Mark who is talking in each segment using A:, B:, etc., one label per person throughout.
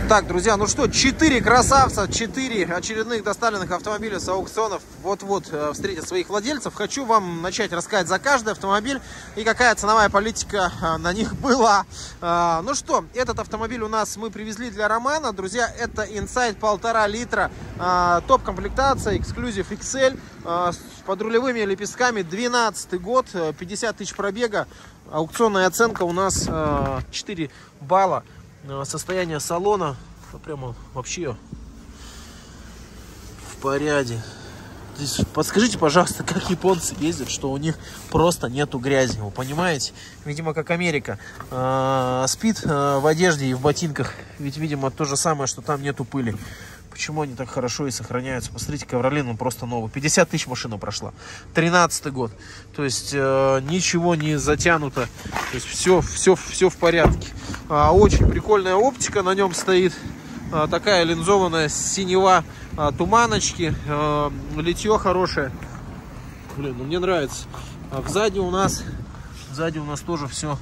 A: Так, друзья, ну что, 4 красавца, 4 очередных доставленных автомобиля с аукционов вот-вот встретят своих владельцев. Хочу вам начать рассказать за каждый автомобиль и какая ценовая политика на них была. Ну что, этот автомобиль у нас мы привезли для Романа. Друзья, это Insight 1,5 литра, топ-комплектация, Exclusive XL, с подрулевыми лепестками, 12 год, 50 тысяч пробега. Аукционная оценка у нас 4 балла. Состояние салона прямо вообще в порядке. Здесь подскажите, пожалуйста, как японцы ездят, что у них просто нету грязи, вы понимаете? Видимо, как Америка. Спит в одежде и в ботинках. Ведь, видимо, то же самое, что там нету пыли. Почему они так хорошо и сохраняются? Посмотрите, ковролин, он просто новый. 50 тысяч машина прошла. 13-й год. То есть ничего не затянуто. То есть все в порядке. Очень прикольная оптика на нем стоит. Такая линзованная синева, туманочки. Литье хорошее. Блин, ну мне нравится. Сзади у нас тоже все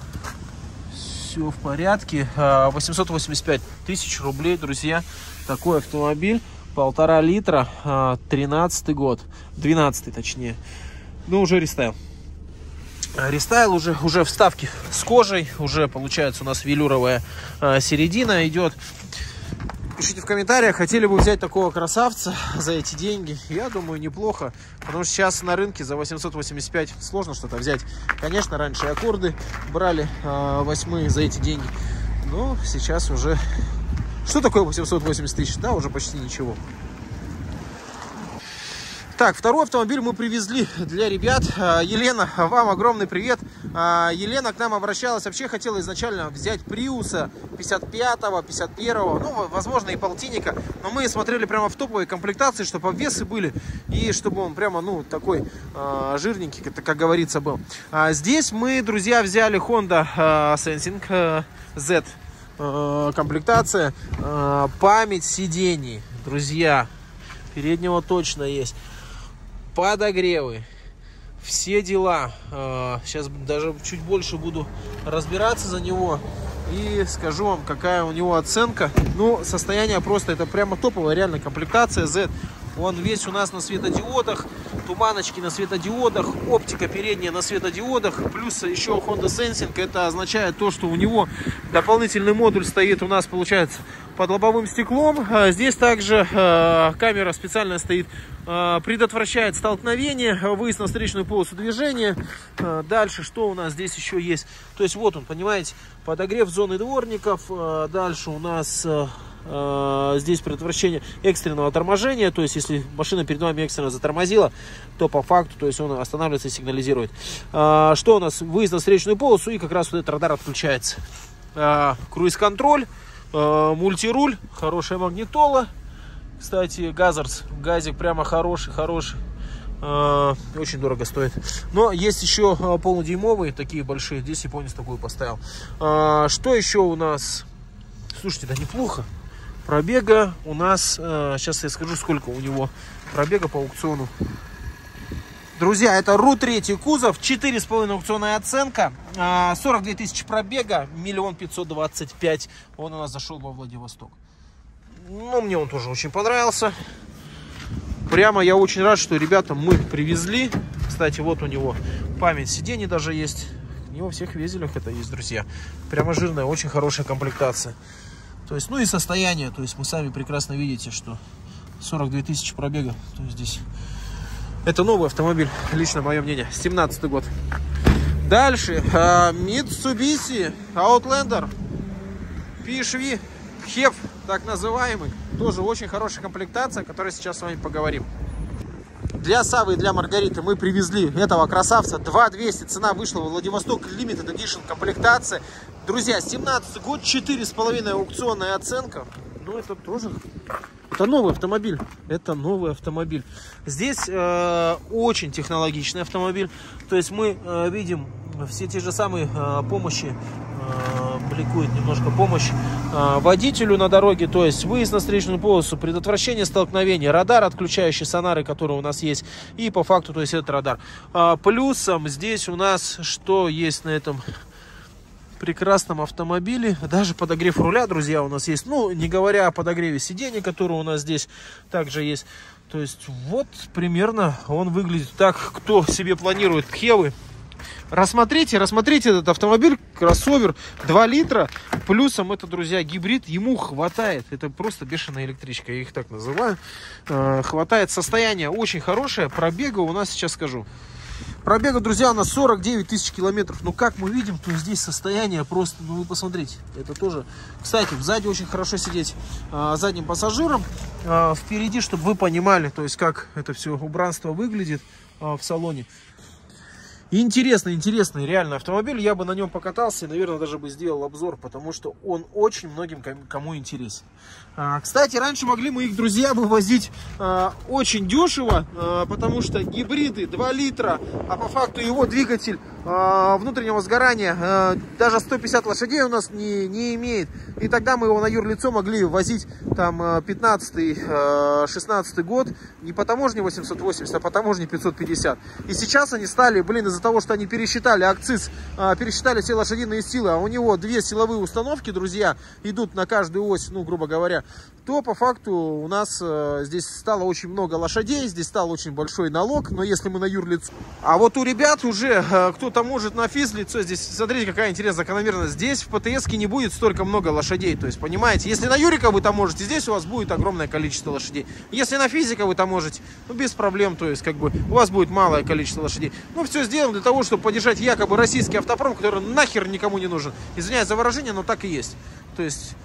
A: в порядке. 885 тысяч рублей, друзья. Такой автомобиль, 1,5 литра, 13 год, 12 точнее. Ну, уже рестайл. Рестайл уже вставки с кожей, уже получается у нас велюровая середина идет. Пишите в комментариях, хотели бы взять такого красавца за эти деньги. Я думаю, неплохо, потому что сейчас на рынке за 885 сложно что-то взять. Конечно, раньше аккорды брали 8 за эти деньги, но сейчас уже... Что такое 880 тысяч? Да, уже почти ничего. Так, второй автомобиль мы привезли для ребят. Елена, вам огромный привет. Елена к нам обращалась, вообще хотела изначально взять Приуса 55-го, 51-го, ну, возможно, и полтинника. Но мы смотрели прямо в топовой комплектации, чтобы обвесы были, и чтобы он прямо, ну, такой жирненький, как говорится, был. Здесь мы, друзья, взяли Honda Sensing Z. Комплектация, память сидений, друзья, переднего точно есть, подогревы, все дела. Сейчас даже чуть больше буду разбираться за него и скажу вам, какая у него оценка. Ну, состояние просто, это прямо топовая реально комплектация Z. Он весь у нас на светодиодах, туманочки на светодиодах, оптика передняя на светодиодах, плюс еще Honda Sensing. Это означает то, что у него дополнительный модуль стоит у нас, получается, под лобовым стеклом. Здесь также камера специально стоит, предотвращает столкновение, выезд на встречную полосу движения. Дальше что у нас здесь еще есть? То есть вот он, понимаете, подогрев зоны дворников. Дальше у нас... здесь предотвращение экстренного торможения, то есть если машина перед вами экстренно затормозила, то по факту, то есть он останавливается и сигнализирует. Что у нас? Выезд на встречную полосу, и как раз вот этот радар отключается. Круиз-контроль, мультируль, хорошая магнитола. Кстати, Газарс, газик прямо хороший. Очень дорого стоит. Но есть еще полудюймовые, такие большие. Здесь японец такую поставил. Что еще у нас? Слушайте, да неплохо. Пробега у нас, сейчас я скажу, сколько у него пробега по аукциону. Друзья, это РУ-3 кузов, 4,5 аукционная оценка, 42 тысячи пробега, 1 525 000. Он у нас зашел во Владивосток. Ну, мне он тоже очень понравился. Прямо я очень рад, что ребята мы привезли. Кстати, вот у него память сидений даже есть. Не во всех везелях это есть, друзья. Прямо жирная, очень хорошая комплектация. То есть, ну и состояние, то есть вы сами прекрасно видите, что 42 тысячи пробега. То есть здесь это новый автомобиль, лично мое мнение, 17-й год. Дальше Mitsubishi Outlander PHV HEV, так называемый. Тоже очень хорошая комплектация, о которой сейчас с вами поговорим. Для Савы и для Маргариты мы привезли этого красавца. 2200 цена вышла во Владивосток. Limited Edition комплектация. Друзья, 17 год, 4,5 аукционная оценка. Ну, это тоже... Это новый автомобиль. Это новый автомобиль. Здесь очень технологичный автомобиль. То есть мы видим все те же самые помощи. Бликует немножко помощь водителю на дороге, то есть выезд на встречную полосу, предотвращение столкновения, радар, отключающий сонары, которые у нас есть, и по факту, то есть этот радар. Плюсом здесь у нас что есть на этом прекрасном автомобиле. Даже подогрев руля, друзья, у нас есть. Ну, не говоря о подогреве сидений, который у нас здесь также есть. То есть, вот примерно он выглядит так. Кто себе планирует Хевы, рассмотрите этот автомобиль, кроссовер 2 литра. Плюсом это, друзья, гибрид, ему хватает. Это просто бешеная электричка, я их так называю. Хватает, состояние очень хорошее. Пробега у нас, сейчас скажу. Пробега, друзья, у нас 49 тысяч километров. Но как мы видим, то здесь состояние просто, ну вы посмотрите, это тоже. Кстати, сзади очень хорошо сидеть задним пассажиром. Впереди, чтобы вы понимали, то есть как это все убранство выглядит в салоне. Интересный реально автомобиль. Я бы на нем покатался и, наверное, даже бы сделал обзор, потому что он очень многим кому интересен. Кстати, раньше могли мы их, друзья, вывозить очень дешево, потому что гибриды 2 литра, а по факту его двигатель внутреннего сгорания даже 150 лошадей у нас не имеет. И тогда мы его на юрлицо могли возить там 15-16 год не по таможне 880, а по таможне 550. И сейчас они стали, из-за того, что они пересчитали акциз, пересчитали все лошадиные силы, а у него 2 силовые установки, друзья, идут на каждую ось, ну, грубо говоря, то по факту у нас здесь стало очень много лошадей, здесь стал очень большой налог, но если мы на юрлицо. А вот у ребят уже кто-то может на физлицо, здесь, смотрите, какая интересная закономерность, здесь в ПТС-ке не будет столько много лошадей, то есть, понимаете, если на юрика вы там можете, здесь у вас будет огромное количество лошадей. Если на физика вы там можете, ну, без проблем, то есть, как бы, у вас будет малое количество лошадей. Ну, все сделано для того, чтобы поддержать якобы российский автопром, который нахер никому не нужен. Извиняюсь за выражение, но так и есть. То есть,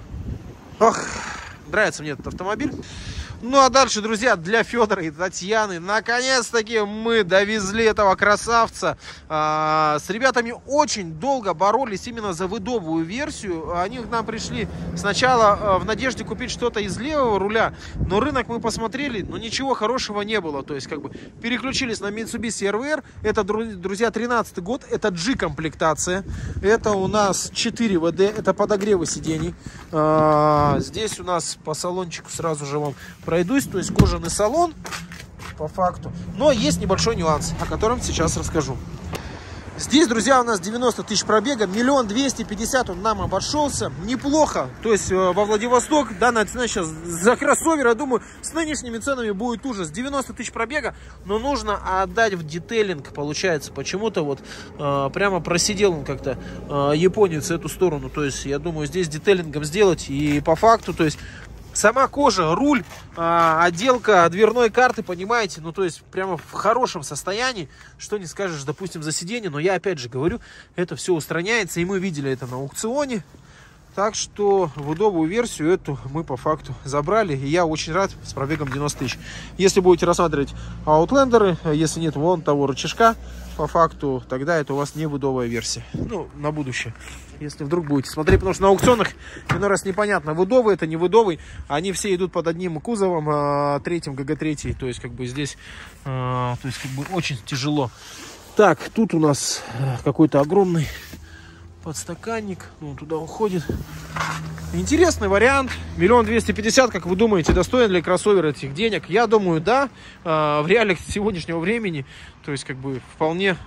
A: ох, нравится мне этот автомобиль. Ну а дальше, друзья, для Федора и Татьяны наконец-таки мы довезли этого красавца. С ребятами очень долго боролись именно за выдовую версию. Они к нам пришли сначала в надежде купить что-то из левого руля, но рынок мы посмотрели, но ничего хорошего не было. То есть, как бы, переключились на Mitsubishi RVR. Это, друзья, 13-й год, это G-комплектация. Это у нас 4 ВД, это подогревы сидений. Здесь у нас по салончику сразу же вам пройдусь, то есть кожаный салон по факту, но есть небольшой нюанс, о котором сейчас расскажу. Здесь, друзья, у нас 90 тысяч пробега, 1 250 000 он нам обошелся, неплохо, то есть во Владивосток данная цена сейчас за кроссовер, я думаю, с нынешними ценами будет ужас. 90 тысяч пробега, но нужно отдать в детейлинг, получается, почему-то вот прямо просидел он как-то японец эту сторону, то есть я думаю, здесь детейлингом сделать, и по факту, то есть сама кожа, руль, отделка дверной карты, понимаете, ну то есть прямо в хорошем состоянии, что не скажешь, допустим, за сиденье, но я опять же говорю, это все устраняется, и мы видели это на аукционе, так что выдовую версию эту мы по факту забрали, и я очень рад с пробегом 90 тысяч. Если будете рассматривать Outlander'ы, если нет вон того рычажка, по факту, тогда это у вас не выдовая версия, ну, на будущее. Если вдруг будете смотреть, потому что на аукционах иной раз непонятно, выдовый это, не выдовый, они все идут под одним кузовом, третьим ГГ3, то есть как бы здесь, то есть как бы очень тяжело. Так, тут у нас какой-то огромный подстаканник, он туда уходит. Интересный вариант, 1 250 000, как вы думаете, достоин для кроссовера этих денег? Я думаю, да, в реалиях сегодняшнего времени, то есть как бы вполне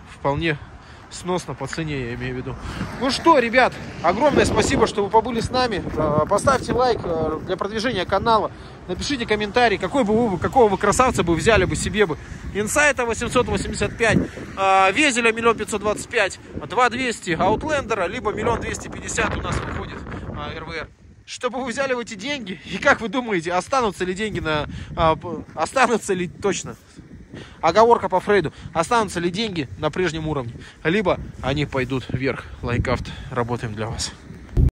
A: сносно по цене, я имею в виду. Ну что, ребят, огромное спасибо, что вы побыли с нами. Поставьте лайк для продвижения канала. Напишите комментарий, какого вы красавца бы взяли бы себе бы. Инсайта 885, Везеля 1 525 000, 2200 Outlander'а, либо 1 250 000 у нас выходит РВР. Чтобы вы взяли в эти деньги, и как вы думаете, останутся ли деньги останутся ли точно? Оговорка по Фрейду. Останутся ли деньги на прежнем уровне? Либо они пойдут вверх. Лайкафт. Работаем для вас.